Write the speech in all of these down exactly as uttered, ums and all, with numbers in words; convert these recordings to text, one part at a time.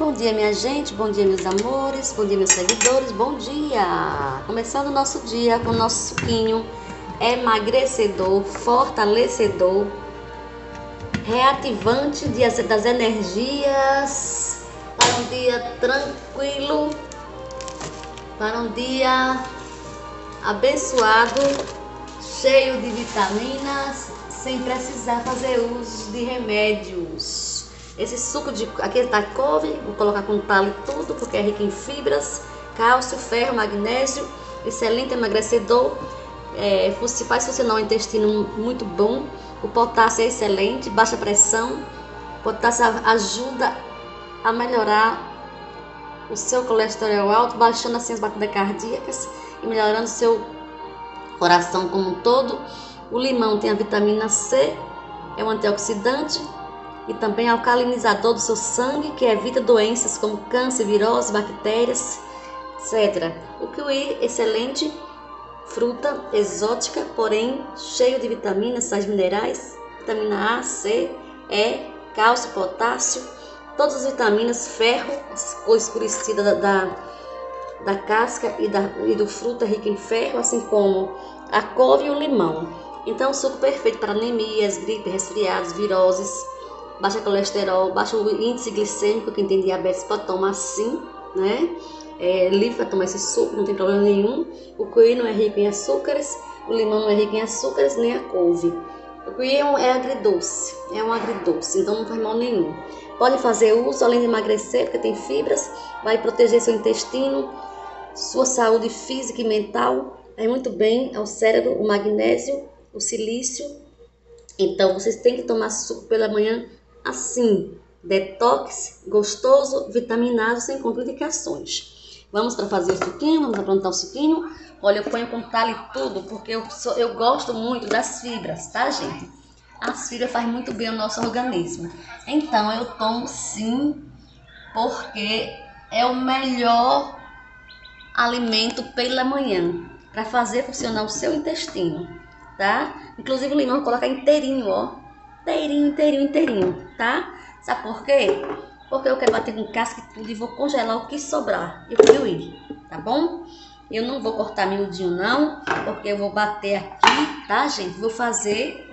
Bom dia, minha gente, bom dia, meus amores, bom dia, meus seguidores, bom dia! Começando o nosso dia com o nosso suquinho emagrecedor, fortalecedor, reativante das energias, para um dia tranquilo, para um dia abençoado, cheio de vitaminas, sem precisar fazer uso de remédios. Esse suco de aqui tá couve, vou colocar com talo e tudo, porque é rico em fibras, cálcio, ferro, magnésio, excelente emagrecedor, é, faz funcionar o intestino muito bom. O potássio é excelente, baixa pressão. O potássio ajuda a melhorar o seu colesterol alto, baixando assim as batidas cardíacas e melhorando o seu coração como um todo. O limão tem a vitamina C, é um antioxidante e também alcalinizador do seu sangue, que evita doenças como câncer, virose, bactérias, etcétera. O kiwi, excelente fruta exótica, porém cheio de vitaminas, sais minerais, vitamina A, C, E, cálcio, potássio, todas as vitaminas, ferro, cor escurecida da, da, da casca e, da, e do fruto é rico em ferro, assim como a couve e o limão. Então, suco perfeito para anemias, gripe, resfriados, viroses, baixa colesterol, baixa o índice glicêmico. Quem tem diabetes pode tomar sim, né? É livre para tomar esse suco, não tem problema nenhum. O kiwi não é rico em açúcares, o limão não é rico em açúcares, nem a couve. O kiwi é, um, é agridoce, é um agridoce, então não faz mal nenhum. Pode fazer uso, além de emagrecer, porque tem fibras, vai proteger seu intestino, sua saúde física e mental, é muito bem ao cérebro, o magnésio, o silício. Então vocês têm que tomar suco pela manhã assim, detox, gostoso, vitaminado, sem contraindicações. Vamos para fazer o suquinho, vamos aprontar o suquinho. Olha, eu ponho com talo e tudo, porque eu, sou, eu gosto muito das fibras, tá, gente? As fibras fazem muito bem ao nosso organismo. Então eu tomo sim, porque é o melhor alimento pela manhã, para fazer funcionar o seu intestino, tá? Inclusive o limão eu vou colocar inteirinho, ó. Inteirinho, inteirinho, inteirinho, tá? Sabe por quê? Porque eu quero bater com casca e tudo e vou congelar o que sobrar. E o kiwi, tá bom? Eu não vou cortar miudinho não, porque eu vou bater aqui, tá, gente? Vou fazer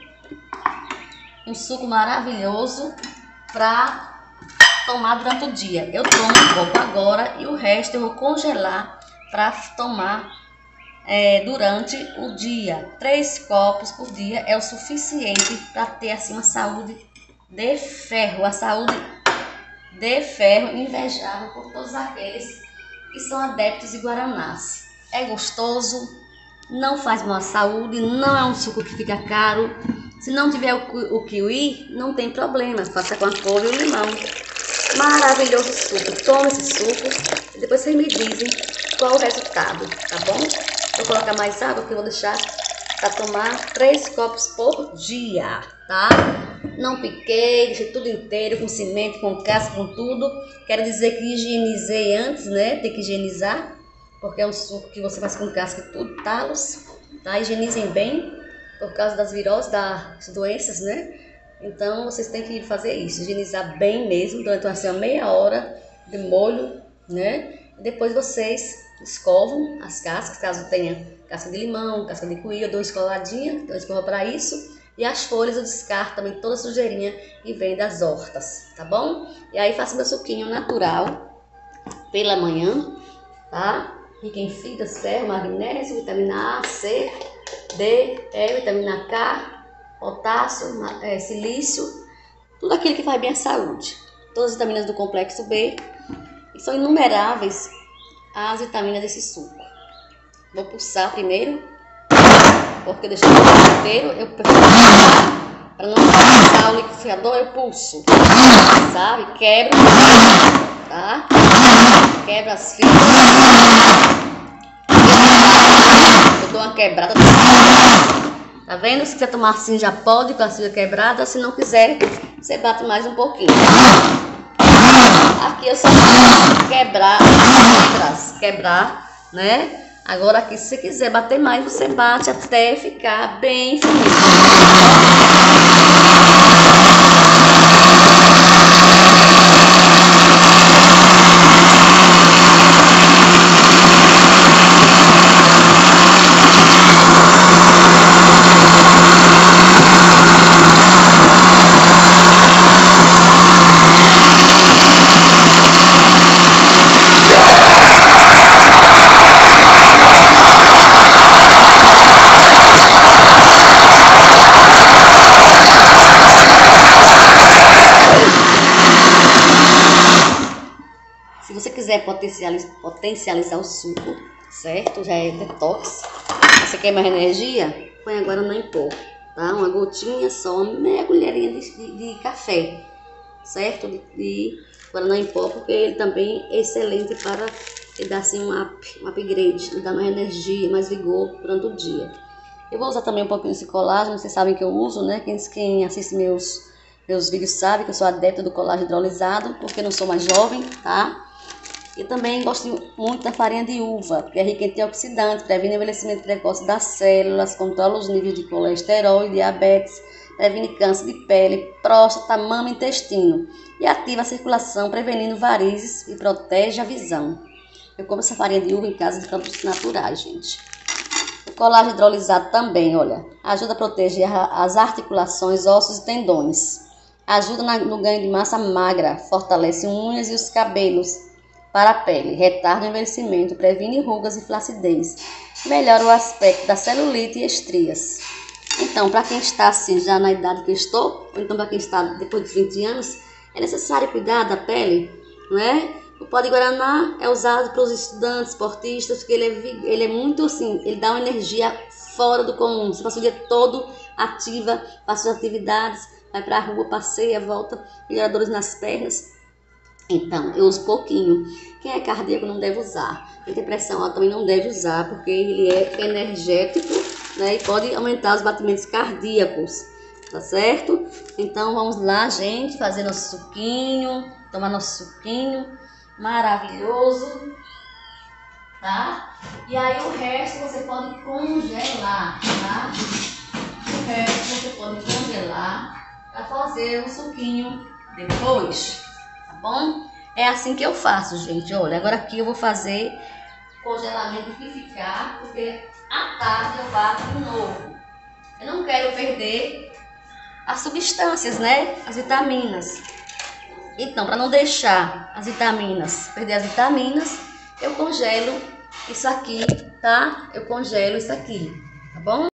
um suco maravilhoso pra tomar durante o dia. Eu tomo um pouco agora e o resto eu vou congelar pra tomar É, durante o dia. Três copos por dia é o suficiente para ter assim uma saúde de ferro, a saúde de ferro invejável por todos aqueles que são adeptos de guaranás. É gostoso, não faz mal à saúde, não é um suco que fica caro. Se não tiver o, o kiwi, não tem problema, faça com a couve e o limão. Maravilhoso suco. Toma esse suco e depois vocês me dizem qual o resultado, tá bom? Vou colocar mais água, que eu vou deixar para tomar três copos por dia, tá? Não piquei, deixei tudo inteiro, com cimento, com casca, com tudo. Quero dizer que higienizei antes, né? Tem que higienizar, porque é um suco que você faz com casca e tudo, talos, tá? Higienizem bem, por causa das viroses, das doenças, né? Então, vocês têm que fazer isso, higienizar bem mesmo, durante assim, uma meia hora de molho, né? E depois vocês escovam as cascas, caso tenha casca de limão, casca de kiwi, eu dou uma escovadinha, então eu escovo para isso. E as folhas eu descarto também toda a sujeirinha que vem das hortas, tá bom? E aí faço meu suquinho natural pela manhã, tá? Rico em fibras, ferro, magnésio, vitamina A, C, D, E, vitamina K, potássio, é, silício, tudo aquilo que faz bem à saúde. Todas as vitaminas do complexo B, e são inumeráveis as vitaminas desse suco. Vou pulsar primeiro, porque eu deixei o suco inteiro, eu prefiro pulsar, para não passar o liquidificador, eu pulso, sabe? Quebro, tá? Quebro as fibras, eu dou uma quebrada, tá vendo? Se quiser tomar assim já pode, com a fibra quebrada, se não quiser, você bate mais um pouquinho. Aqui eu só vou quebrar as fibras, quebrar, né? Agora aqui, se você quiser bater mais, você bate até ficar bem fininho. quiser potencializar, potencializar o suco, certo? Já é detox. Você quer mais energia? Põe agora no em pó, tá? Uma gotinha só, meia colherinha de, de, de café, certo? De, de guaraná em pó, porque ele também é excelente para dar assim um up, um upgrade, dar mais energia, mais vigor durante o dia. Eu vou usar também um pouquinho desse colágeno, vocês sabem que eu uso, né? Quem, quem assiste meus, meus vídeos sabe que eu sou adepta do colágeno hidrolisado, porque não sou mais jovem, tá? E também gosto muito da farinha de uva, porque é rica em antioxidantes, previne o envelhecimento precoce das células, controla os níveis de colesterol e diabetes, previne câncer de pele, próstata, mama e intestino e ativa a circulação, prevenindo varizes e protege a visão. Eu como essa farinha de uva em casa de produtos naturais, gente. O colágeno hidrolisado também, olha, ajuda a proteger as articulações, ossos e tendões. Ajuda no ganho de massa magra, fortalece unhas e os cabelos para a pele, retarda o envelhecimento, previne rugas e flacidez, melhora o aspecto da celulite e estrias. Então, para quem está assim já na idade que eu estou, ou então para quem está depois de vinte anos, é necessário cuidar da pele, não é? O pó de guaraná é usado pelos estudantes, esportistas, porque ele é, ele é muito assim, ele dá uma energia fora do comum. Você passa o dia todo ativa, faz suas atividades, vai para a rua, passeia, volta, melhora dores nas pernas. Então, eu uso pouquinho. Quem é cardíaco não deve usar. Quem tem pressão alta também não deve usar, porque ele é energético, né? E pode aumentar os batimentos cardíacos, tá certo? Então, vamos lá, gente, fazer nosso suquinho, tomar nosso suquinho maravilhoso, tá? E aí o resto você pode congelar, tá? O resto você pode congelar para fazer o suquinho depois, tá bom? É assim que eu faço, gente. Olha, agora aqui eu vou fazer congelamento que ficar, porque à tarde eu bato de novo. Eu não quero perder as substâncias, né? As vitaminas. Então, para não deixar as vitaminas, perder as vitaminas, eu congelo isso aqui, tá? Eu congelo isso aqui, tá bom?